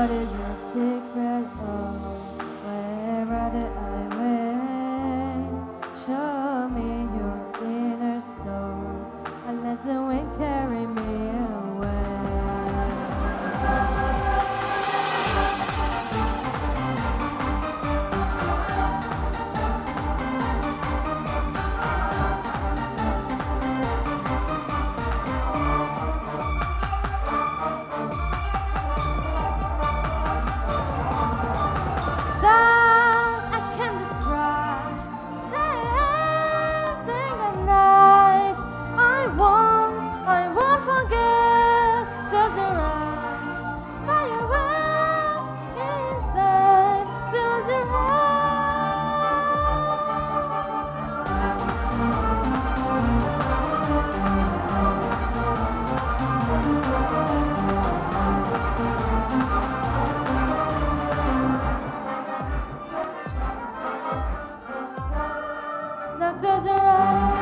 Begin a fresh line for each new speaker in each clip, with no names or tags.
What is your secret? Oh, where did I win? Show me your inner storm and let the wind carry me away. Now close your eyes.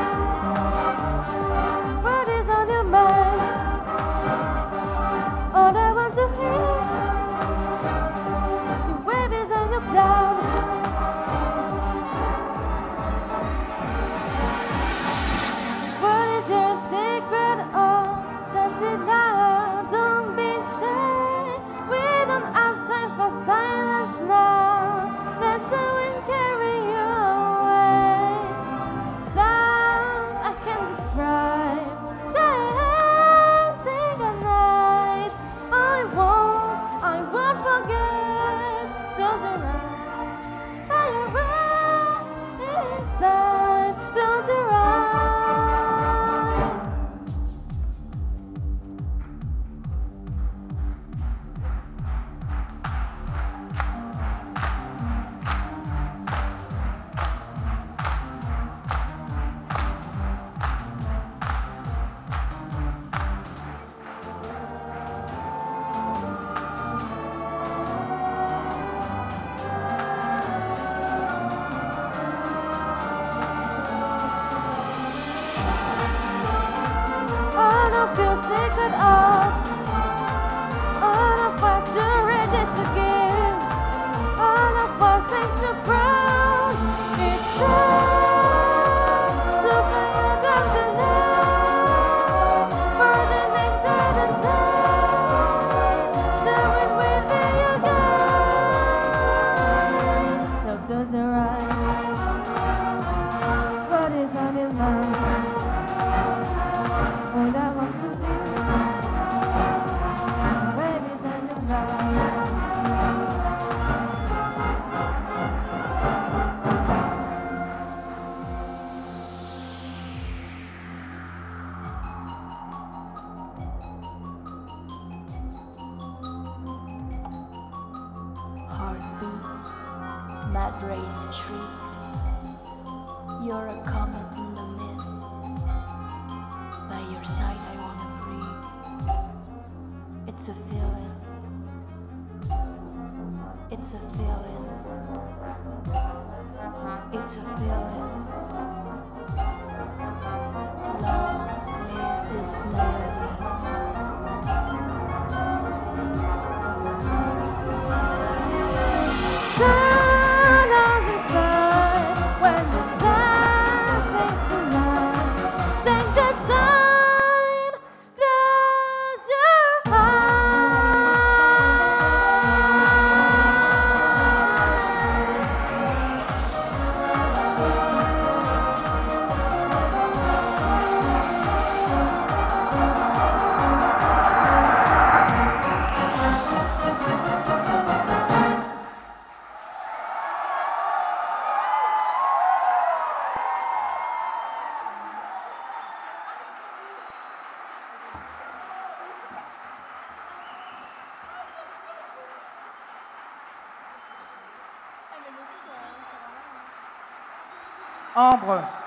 What is on your mind? All I want to hear. Your wave is on your cloud. What is your secret? Oh, shout it loud. Don't be shy. We don't have time for silence now. Let the wind carry you away. Sound I can't describe. Dancing at night. I won't forget. Close your eyes. Fireworks inside. Close your eyes. Feel secret of all of what you're ready to give, all of what makes you proud. It's time to fly above the land for the next night and time. The wind will be your guide. Now close your eyes. What is on your mind? All I want to be, babies and the
Heartbeats, mad race shrieks. You're a comet in the mist. By your side I wanna breathe. It's a feeling. It's a feeling. It's a feeling. Long live this melody.
Turn us inside when the dance takes a light. Take the time, close your
Ambre.